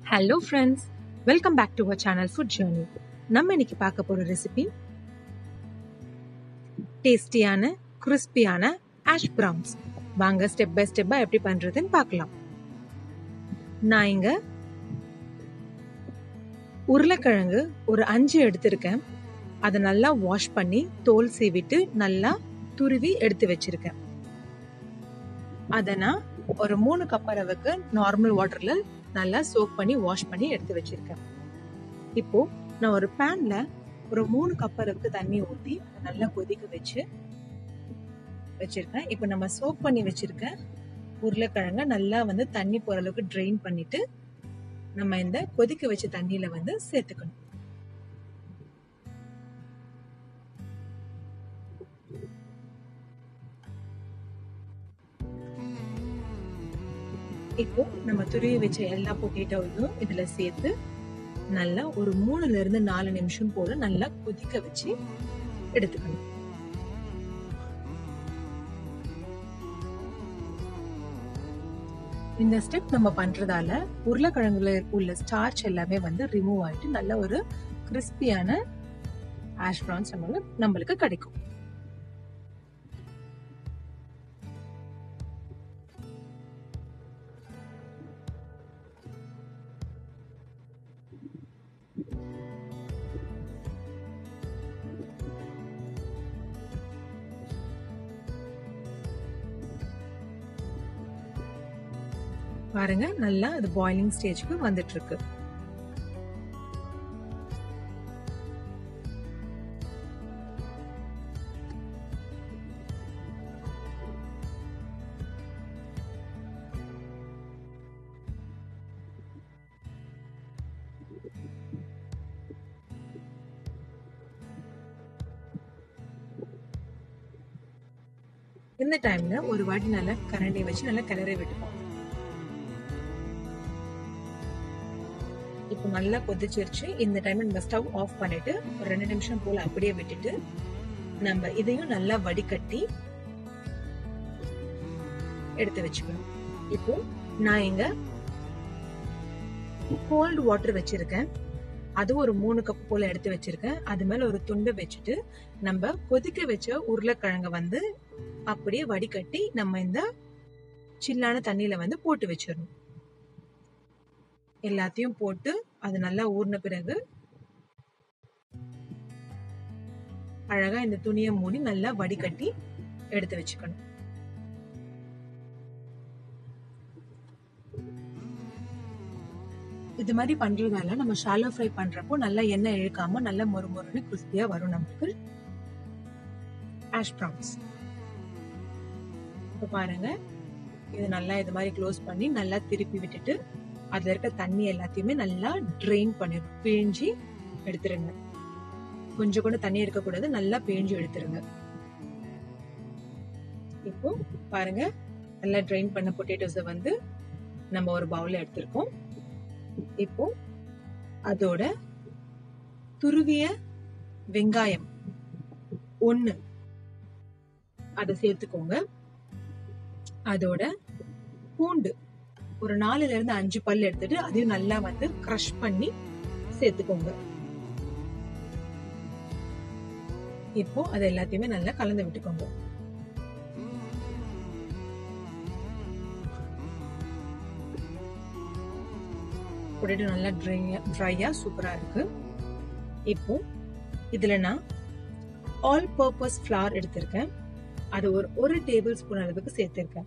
Hello friends, welcome back to our channel Food Journey. நம்ம இன்னைக்கு பார்க்க போற ரெசிபி டேஸ்டியான கிறிஸ்பியான ஆஷ் பிரவுன்ஸ். வாங்க ஸ்டெப் பை ஸ்டெப்பா எப்படி பண்றதுன்னு பார்க்கலாம். நான் இங்க உருளைக்கிழங்கு ஒரு 5 எடுத்திருக்கேன். அதை நல்லா வாஷ் பண்ணி தோல் சீவிட்டு நல்லா துருவி எடுத்து வச்சிருக்கேன். அதை நான் ஒரு 3 கப் அளவுக்கு நார்மல் வாட்டர்ல நல்லா சோக் பண்ணி வாஷ் பண்ணி எடுத்து வச்சிருக்கேன். இப்போ நான் ஒரு பேன்ல ஒரு 3 கப் அளவுக்கு தண்ணி ஊற்றி நல்லா கொதிக்க வச்சிருக்கேன். இப்போ நம்ம சோக் பண்ணி வச்சிருக்க உருளைக்கிழங்க நல்லா தண்ணி போற அளவுக்கு ட்ரெயின் பண்ணிட்டு நம்ம இந்த கொதிக்க வச்ச தண்ணியில சேர்த்துக்கணும். இப்போ நம்ம துருவி வச்ச எல்லா பொட்டேட்டோவையும் இதுல சேர்த்து நல்லா ஒரு 3ல இருந்து 4 நிமிஷம் போல நல்லா கொதிக்க வச்சு எடுத்துக்கணும். இந்த ஸ்டெப் நம்ம பண்றதால உருளைக்கிழங்குல உள்ள ஸ்டார்ச் எல்லாமே ரிமூவ் ஆயிட்டு நல்ல ஒரு கிறிஸ்பியான ஆஷ் பிரவுன்ஸ் நம்மளுக்கு கிடைக்கும். பாருங்க, நல்லா அது பாயிலிங் ஸ்டேஜ்க்கு வந்துட்டு இருக்கு. இந்த டைம்ல ஒரு வாட்டி நல்லா கரண்டி வச்சு நல்லா கிளறி விட்டுப்போம். இப்போ நல்லா கொதிச்சிருச்சு. இந்த டைம்ல நம்ம ஸ்டவ் ஆஃப் பண்ணிட்டு ஒரு 2 நிமிஷம் போல அப்படியே விட்டுட்டு நம்ம இதையும் நல்லா வடிகட்டி எடுத்து வச்சுக்கணும். இப்போ நான் இங்க கோல்டு வாட்டர் வச்சிருக்கேன். அது ஒரு 3 கப் போல எடுத்து வச்சிருக்கேன். அது மேல ஒரு துண்டு வச்சுட்டு நம்ம கொதிக்க வச்ச உருளைக்கிழங்க அப்படியே வடிகட்டி நம்ம இந்த சில்லான தண்ணியில போட்டு வச்சிடணும். எல்லாத்தையும் போட்டு அது நல்லா ஊறின பிறகு அழகா இந்த துணியை மூடி நல்லா வடிகட்டி எடுத்து வச்சுக்கணும். இது மாதிரி பண்றதால நம்ம ஷாலோ ஃப்ரை பண்றப்போ நல்லா எண்ணெய் இழுக்காம நல்லா மொறுமொறுன்னு கிறிஸ்பியா வரும் நமக்கு ஆஷ் பிரவுன்ஸ். இப்போ பாருங்க, இது நல்லா இது மாதிரி க்ளோஸ் பண்ணி நல்லா திருப்பி விட்டுட்டு அதுல இருக்க தண்ணி எல்லாத்தையுமே நல்லா ட்ரெயின் பண்ணிடும், பிழிஞ்சி எடுத்துருங்க. கொஞ்சம் கூட தண்ணி இருக்கக்கூடாது, நல்லா பிழிஞ்சு எடுத்துருங்க. இப்போ பாருங்க, நல்லா ட்ரெயின் பண்ண பொட்டேட்டோஸை நம்ம ஒரு பவுல்ல எடுத்திருக்கோம். இப்போ அதோட துருவிய வெங்காயம் 1 அதை சேர்த்துக்கோங்க. அதோட பூண்டு ஒரு 4ல இருந்து 5 பல் எடுத்துட்டு அதையும் நல்லா கிரஷ் பண்ணி சேர்த்துக்கோங்க. இப்போ அது எல்லாத்தையுமே நல்லா கலந்து விட்டுக்கோங்க. பொட்டேட்டோ நல்லா ட்ரையா சூப்பரா இருக்கு. இப்போ இதுல நான் ஆல் பர்பஸ் ஃபிளார் எடுத்திருக்கேன். அது ஒரு டேபிள் ஸ்பூன் அளவுக்கு சேர்த்திருக்கேன்.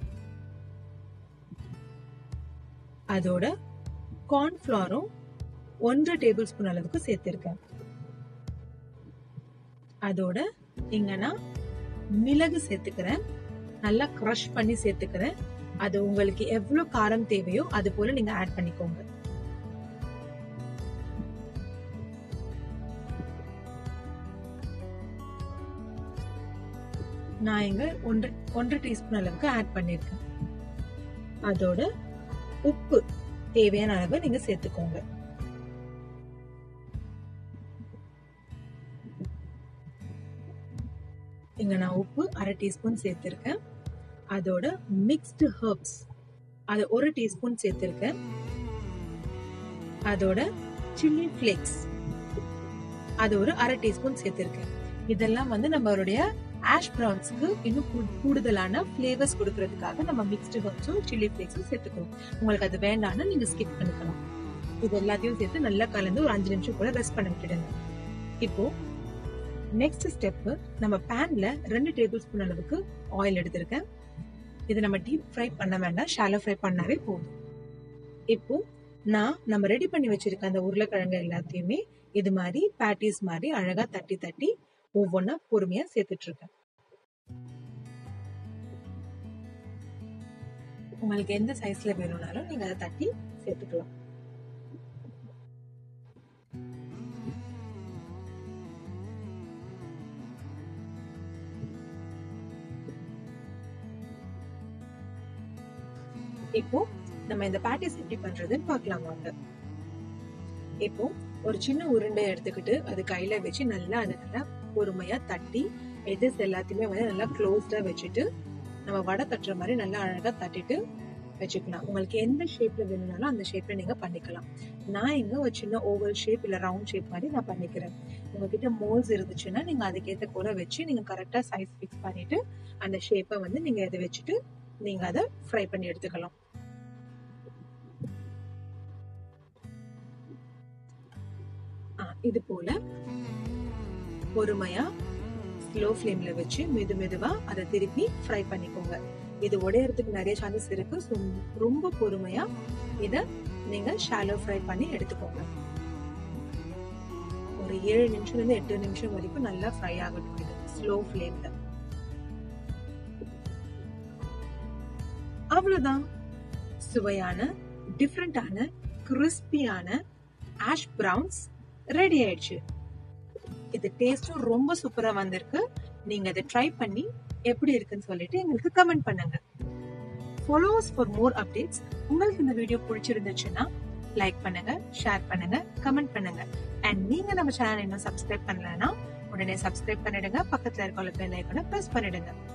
அதோட கார்ன்ஃபிளவரும் 1 டேபிள் ஸ்பூன் அளவுக்கு சேர்த்திருக்கேன். அதோட இங்க நான் மிளகு சேர்த்துக்கிறேன். நல்லா கிரஷ் பண்ணி சேர்த்துக்கிறேன். அது உங்களுக்கு எவ்வளவு காரம் தேவையோ அது போல நீங்க ஆட் பண்ணிக்கோங்க. நான் இங்க 1 டீஸ்பூன் அளவுக்கு ஆட் பண்ணிருக்கேன். அதோட உப்பு தேவையான அளவு நீங்க சேர்த்துக்கோங்க. இங்க நான் உப்பு 1/2 டீஸ்பூன் சேர்த்திருக்கேன். அதோட மிக்ஸ்டு ஹெர்ப்ஸ் அது 1 டீஸ்பூன் சேர்த்திருக்கேன். அதோட சில்லி ஃபிளேக்ஸ் அது ஒரு 1/2 டீஸ்பூன் சேர்த்திருக்கேன். இதெல்லாம் வந்து நம்மளுடைய ஆஷ் பிரவுன்ஸ்க்கு இன்னும் கூடுதலான ஃபிளேவர்ஸ் கொடுக்கறதுக்காக நம்ம மிக்ஸ்டு ஹர்ப்ஸும் சில்லி ஃபிளேக்ஸும் சேர்த்துக்கிறோம். உங்களுக்கு அது வேண்டாம்னா நீங்க ஸ்கிப் பண்ணிக்கலாம். இது எல்லாத்தையும் சேர்த்து நல்லா கலந்து ஒரு 5 நிமிஷம் கூட ரெஸ்ட் பண்ண விட்டுடுங்க. இப்போ நெக்ஸ்ட் ஸ்டெப், நம்ம பேன்ல 2 டேபிள் ஸ்பூன் அளவுக்கு ஆயில் எடுத்திருக்கேன். இது நம்ம டீப் ஃப்ரை பண்ண வேண்டாம், ஷாலோ ஃப்ரை பண்ணாவே போதும். இப்போ நம்ம ரெடி பண்ணி வச்சிருக்க அந்த உருளைக்கிழங்கு எல்லாத்தையுமே இது மாதிரி பேட்டிஸ் மாதிரி அழகா தட்டி தட்டி ஒவ்வொன்னா பொறுமையா சேர்த்துட்டு இருக்கேன். உங்களுக்கு எந்த சைஸ்ல வேணும்னாலும் நீங்க அதை தட்டி சேர்த்துக்கலாம். இப்போ நம்ம இந்த பேட்டிஸ் எப்படி பண்றதுன்னு பார்க்கலாம் வாங்க. இப்போ ஒரு சின்ன உருண்டை எடுத்துக்கிட்டு அது கையில வச்சு நல்லா அதை நல்லா பொறுமையா தட்டி எட்ஜஸ் எல்லாத்தையுமே வந்து நல்லா க்ளோஸ்டா வச்சுட்டு நம்ம வடை தட்டுற மாதிரி நல்லா அழகா தட்டிட்டு வச்சுக்கலாம். உங்களுக்கு எந்த ஷேப்ல வேணும்னாலும் அந்த ஷேப்ல நீங்க பண்ணிக்கலாம். நான் இங்க ஒரு சின்ன ஓவல் ஷேப் இல்ல ரவுண்ட் ஷேப் மாதிரி நான் பண்ணிக்கிறேன். உங்ககிட்ட மோல்ஸ் இருந்துச்சுன்னா நீங்க அதுக்கேற்ற கூட வச்சு நீங்க கரெக்டா சைஸ் ஃபிக்ஸ் பண்ணிட்டு அந்த ஷேப்பை வந்து நீங்க இதை வச்சுட்டு நீங்க அதை ஃப்ரை பண்ணி எடுத்துக்கலாம். இது போல பொறுமையா ஸ்லோ ஃப்ளேம்ல வச்சு மெதுவா அதை திருப்பி ஃப்ரை பண்ணிக்கோங்க. இது உடையறதுக்கு நிறைய சான்சஸ் இருக்கு. ரொம்ப பொறுமையா இத நீங்க ஷாலோ ஃப்ரை பண்ணி எடுத்துக்கோங்க. ஒரு 7 நிமிஷம்ல இருந்து 8 நிமிஷம் வரைக்கும் நல்லா ஃப்ரை ஆகட்டும் இது ஸ்லோ ஃப்ளேம்ல. அவ்வளவுதான், சுவையான டிஃப்ரெண்டான கிறிஸ்பியான ஆஷ் பிரவுன்ஸ் ரெடி ஆயிடுச்சு. இது டேஸ்டும் ரொம்ப சூப்பரா வந்திருக்கு. நீங்க அதை ட்ரை பண்ணி எப்படி இருக்குன்னு சொல்லிட்டு எங்களுக்கு கமெண்ட் பண்ணுங்க. Follow us for more updates. உங்களுக்கு இந்த வீடியோ பிடிச்சிருந்துச்சுன்னா லைக் பண்ணுங்க, ஷேர் பண்ணுங்க, கமெண்ட் பண்ணுங்க. அண்ட் நீங்க நம்ம சேனல் இன்னும் சப்ஸ்கிரைப் பண்ணலன்னா உடனே சப்ஸ்கிரைப் பண்ணிடுங்க. பக்கத்துல இருக்க பெல் ஐகானை பிரஸ் பண்ணிடுங்க.